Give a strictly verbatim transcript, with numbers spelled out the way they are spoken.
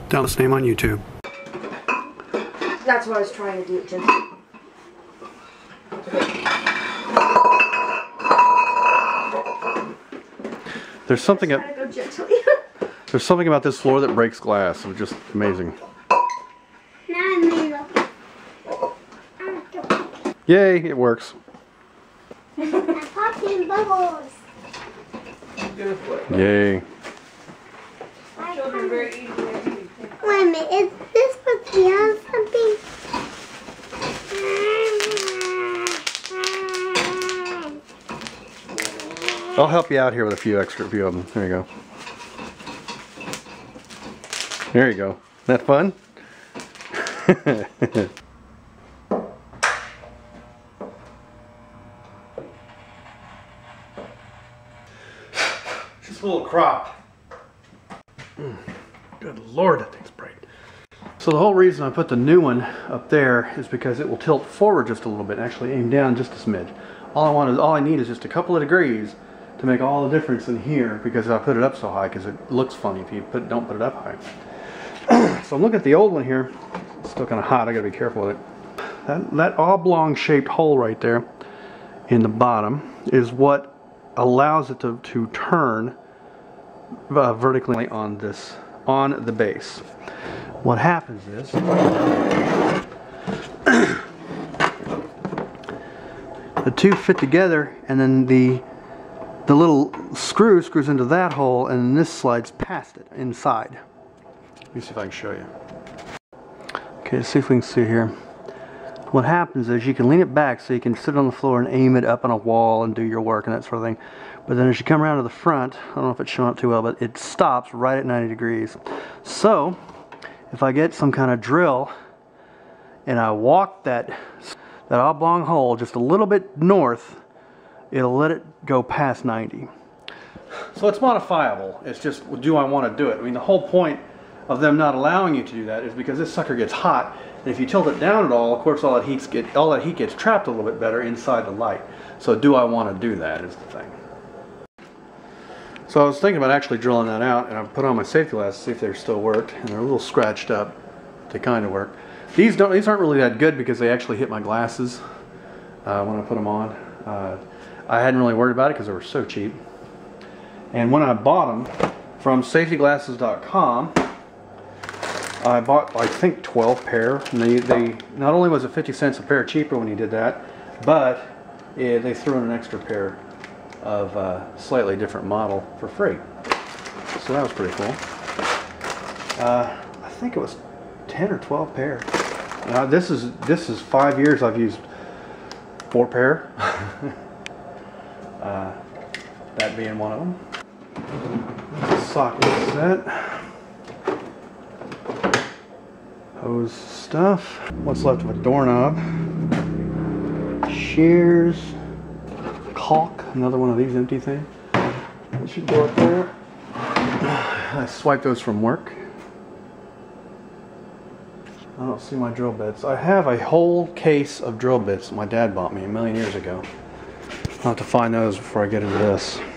down this name on YouTube. That's what I was trying to do, gently. There's something Try to go gently. there's something about this floor that breaks glass. It's just amazing. Yay, it works. I'm popping bubbles. Yay. Children very easy. Wait a minute, is this supposed to be on something? I'll help you out here with a few extra few of them. There you go. There you go. Isn't that fun? Just a little crop. Mm. Good Lord, that thing's bright. So the whole reason I put the new one up there is because it will tilt forward just a little bit and actually aim down just a smidge. All I want is all I need is just a couple of degrees to make all the difference in here, because I put it up so high, because it looks funny if you put don't put it up high. So I'm looking at the old one here. It's still kind of hot. I gotta be careful with it. That, that oblong shaped hole right there in the bottom is what allows it to, to turn uh, vertically on this on the base. What happens is the two fit together, and then the the little screw screws into that hole, and then this slides past it inside. Let me see if I can show you. Okay, let's see if we can see here. What happens is you can lean it back so you can sit on the floor and aim it up on a wall and do your work and that sort of thing. But then as you come around to the front, I don't know if it's showing up too well, but it stops right at ninety degrees. So if I get some kind of drill and I walk that that oblong hole just a little bit north, it'll let it go past ninety. So it's modifiable. It's just, do I want to do it? I mean, the whole point of them not allowing you to do that is because this sucker gets hot, and if you tilt it down at all, of course all that heat's get all that heat gets trapped a little bit better inside the light. So do I want to do that is the thing. So I was thinking about actually drilling that out, and I put on my safety glasses to see if they still worked, and they're a little scratched up. They kind of work. These don't. These aren't really that good because they actually hit my glasses uh, when I put them on. Uh, I hadn't really worried about it because they were so cheap. And when I bought them from safety glasses dot com, I bought, I think, twelve pair. And they, they not only was it fifty cents a pair cheaper when you did that, but yeah, they threw in an extra pair of uh, slightly different model for free. So that was pretty cool. Uh, I think it was ten or twelve pair. Now this is this is five years I've used four pair. uh, that being one of them. Socket set. Hose stuff. What's left of a doorknob. Shears. Caulk. Another one of these empty things. That should go up there. I swiped those from work. I don't see my drill bits. I have a whole case of drill bits my dad bought me a million years ago. I'll have to find those before I get into this.